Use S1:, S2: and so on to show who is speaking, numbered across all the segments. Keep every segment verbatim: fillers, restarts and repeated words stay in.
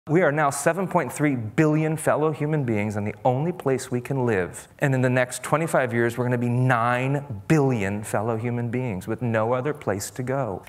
S1: We are now seven point three billion fellow human beings and the only place we can live. And in the next twenty-five years, we're going to be nine billion fellow human beings with no other place to go.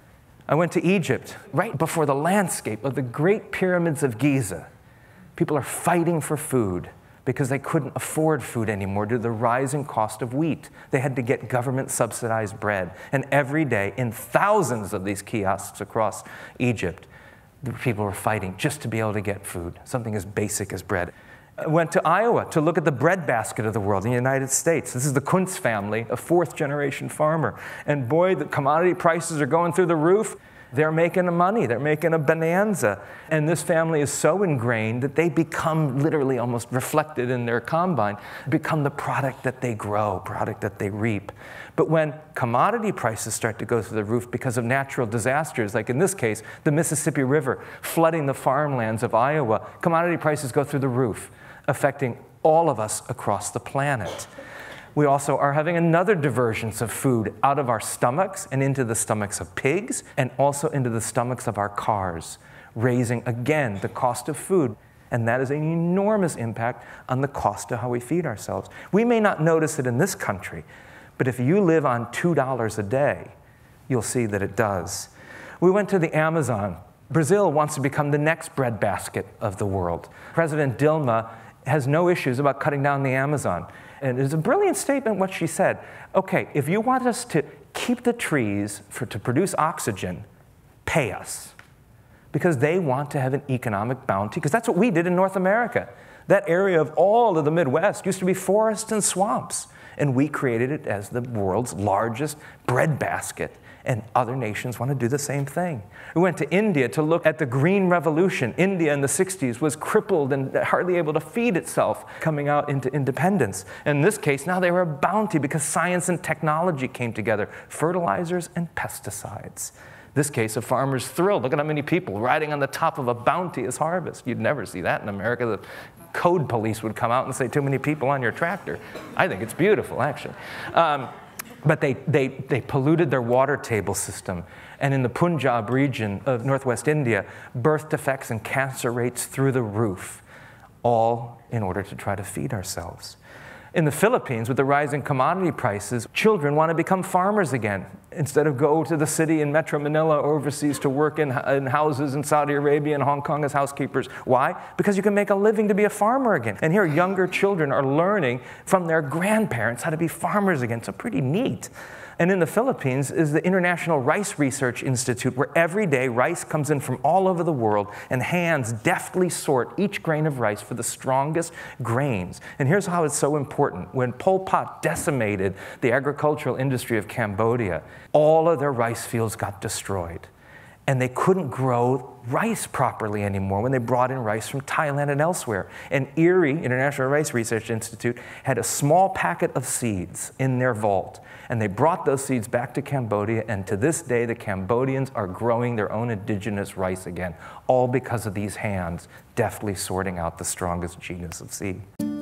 S1: I went to Egypt right before the landscape of the Great Pyramids of Giza. People are fighting for food because they couldn't afford food anymore due to the rising cost of wheat. They had to get government-subsidized bread. And every day, in thousands of these kiosks across Egypt, the people were fighting just to be able to get food, something as basic as bread. I went to Iowa to look at the breadbasket of the world in the United States. This is the Kuntz family, a fourth-generation farmer. And boy, the commodity prices are going through the roof. They're making money. They're making a bonanza. And this family is so ingrained that they become literally almost reflected in their combine, become the product that they grow, product that they reap. But when commodity prices start to go through the roof because of natural disasters, like in this case, the Mississippi River flooding the farmlands of Iowa, commodity prices go through the roof, affecting all of us across the planet. We also are having another divergence of food out of our stomachs and into the stomachs of pigs and also into the stomachs of our cars, raising, again, the cost of food. And that is an enormous impact on the cost of how we feed ourselves. We may not notice it in this country, but if you live on two dollars a day, you'll see that it does. We went to the Amazon. Brazil wants to become the next breadbasket of the world. President Dilma has no issues about cutting down the Amazon. And it's a brilliant statement what she said. Okay, if you want us to keep the trees for, to produce oxygen, pay us. Because they want to have an economic bounty, because that's what we did in North America. That area of all of the Midwest used to be forests and swamps. And we created it as the world's largest breadbasket. And other nations want to do the same thing. We went to India to look at the Green Revolution. India in the sixties was crippled and hardly able to feed itself coming out into independence. In this case, now they were a bounty because science and technology came together, fertilizers and pesticides. This case, a farmer's thrilled. Look at how many people riding on the top of a bounteous harvest. You'd never see that in America. The code police would come out and say, too many people on your tractor. I think it's beautiful, actually. Um, But they, they, they polluted their water table system. And in the Punjab region of northwest India, birth defects and cancer rates through the roof, all in order to try to feed ourselves. In the Philippines, with the rising commodity prices, children want to become farmers again. Instead of go to the city in Metro Manila or overseas to work in, in houses in Saudi Arabia and Hong Kong as housekeepers. Why? Because you can make a living to be a farmer again. And here, younger children are learning from their grandparents how to be farmers again. So pretty neat. And in the Philippines is the International Rice Research Institute, where every day rice comes in from all over the world and hands deftly sort each grain of rice for the strongest grains. And here's how it's so important. When Pol Pot decimated the agricultural industry of Cambodia, all of their rice fields got destroyed. And they couldn't grow rice properly anymore when they brought in rice from Thailand and elsewhere. And IRRI, International Rice Research Institute, had a small packet of seeds in their vault. And they brought those seeds back to Cambodia, and to this day, the Cambodians are growing their own indigenous rice again, all because of these hands deftly sorting out the strongest genus of seed.